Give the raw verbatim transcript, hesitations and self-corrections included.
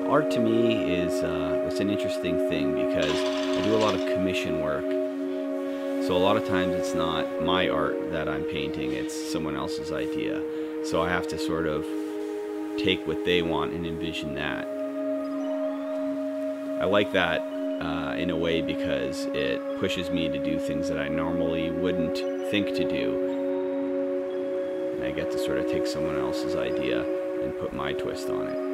art to me is uh, it's an interesting thing because I do a lot of commission work. So a lot of times it's not my art that I'm painting, it's someone else's idea. So I have to sort of take what they want and envision that. I like that uh, in a way because it pushes me to do things that I normally wouldn't think to do. And I get to sort of take someone else's idea and put my twist on it.